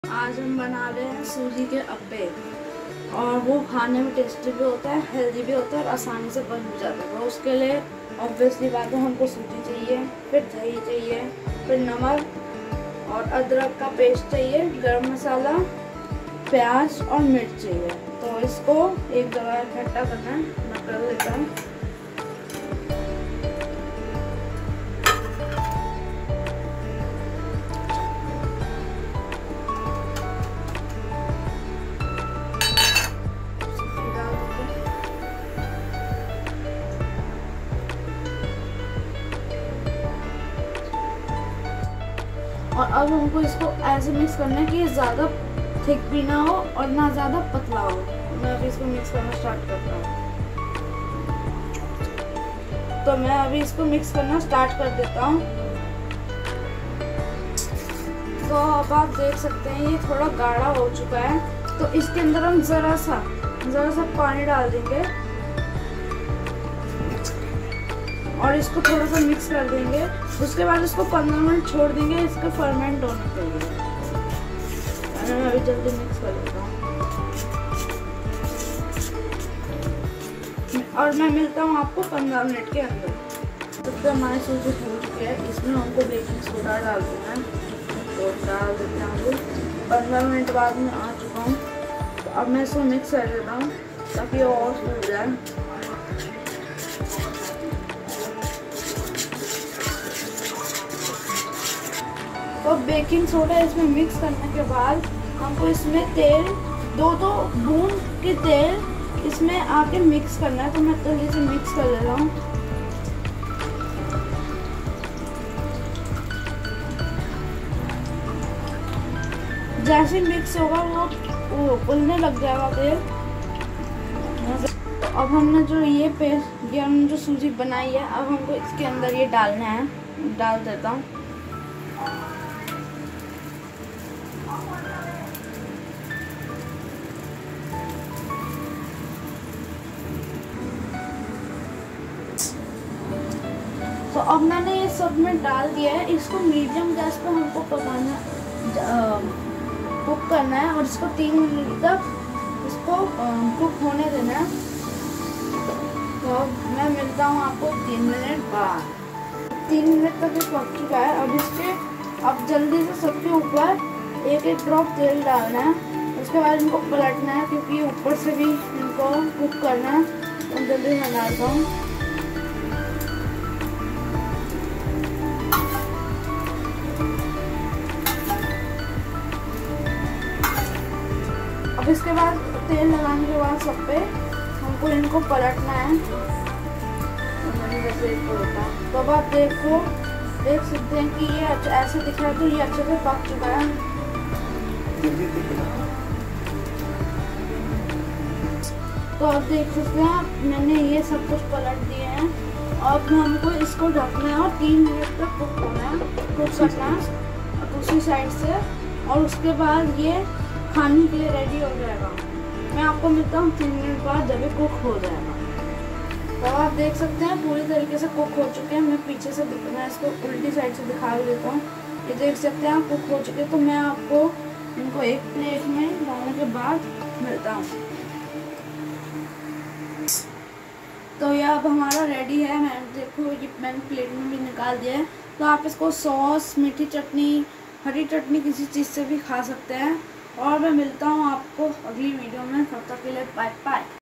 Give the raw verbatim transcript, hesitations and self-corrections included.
आज हम बना रहे हैं सूजी के अप्पे और वो खाने में टेस्टी भी होता है, हेल्दी भी होता है और आसानी से बन भी जाता है। तो उसके लिए ऑब्वियसली बात है, हमको सूजी चाहिए, फिर दही चाहिए, फिर नमक और अदरक का पेस्ट चाहिए, गरम मसाला, प्याज और मिर्च चाहिए। तो इसको एक जगह इकट्ठा करना है, मैं कर लेता हूँ। और अब हमको इसको ऐसे मिक्स करना है कि ये ज़्यादा थिक भी ना हो और ना ज़्यादा पतला हो। मैं अभी इसको मिक्स करना स्टार्ट करता हूँ। तो मैं अभी इसको मिक्स करना स्टार्ट कर देता हूँ। तो अब आप देख सकते हैं ये थोड़ा गाढ़ा हो चुका है। तो इसके अंदर हम ज़रा सा ज़रा सा पानी डाल देंगे और इसको थोड़ा सा मिक्स कर देंगे। उसके बाद इसको पंद्रह मिनट छोड़ देंगे इसका फर्मेंट होने के लिए। मैं अभी जल्दी मिक्स कर देता हूँ और मैं मिलता हूँ आपको पंद्रह मिनट के अंदर। तब तक हमारी सूजी हो चुकी है, इसमें हमको बेकिंग सोडा डाल देना है। तो डाल देते हैं हम लोग। पंद्रह मिनट बाद में आ चुका हूँ। तो अब मैं इसको मिक्स कर देता हूँ ताकि और फूल जाए। तो बेकिंग सोडा इसमें मिक्स करने के बाद हमको इसमें तेल दो दो बूंद के तेल इसमें आके मिक्स करना है। तो मैं जल्दी से मिक्स कर ले रहा हूँ। जैसे मिक्स होगा वो, वो उबलने लग जाएगा तेल। तो अब हमने जो ये पेस्ट, ये हमने जो सूजी बनाई है, अब हमको इसके अंदर ये डालना है। डाल देता हूँ। तो अब मैंने ये सब में डाल दिया है। इसको मीडियम गैस पे हमको पकाना, कुक करना है और इसको तीन मिनट तक इसको कुक होने देना है। तो मैं मिलता हूँ आपको तीन मिनट बाद। तीन मिनट तक ये पक चुका है। अब इसके अब जल्दी से सबके ऊपर एक एक ड्रॉप तेल डालना है। उसके बाद इनको पलटना है क्योंकि ऊपर से भी इनको कुक करना है। तो जल्दी मैं डालता हूँ। अब इसके बाद तेल लगाने के बाद सब पे हमको इनको पलटना है। तो अब आप देखो देख सकते हैं कि ये अच्छा ऐसे दिख रहा है, तो ये अच्छे से पक चुका है। तो आप देख सकते हैं मैंने ये सब कुछ पलट दिए हैं। अब हमको इसको ढकना है और तीन मिनट तक कुक होना है, कुक करना है दूसरी साइड से। और उसके बाद ये खाने के लिए रेडी हो जाएगा। मैं आपको मिलता हूँ तीन मिनट बाद जब ये कुक हो जाएगा। तो आप देख सकते हैं पूरी तरीके से कुक हो चुके हैं। मैं पीछे से मैं इसको उल्टी साइड से दिखा देता हूँ। ये देख सकते हैं आप कुक हो चुके हैं। तो मैं आपको इनको एक प्लेट में डालने के बाद मिलता हूँ। तो ये अब हमारा रेडी है। मैं देखो ये मैंने प्लेट में भी निकाल दिया है। तो आप इसको सॉस, मीठी चटनी, हरी चटनी किसी चीज़ से भी खा सकते हैं। और मैं मिलता हूँ आपको अगली वीडियो में। तब तक के लिए बाय बाय।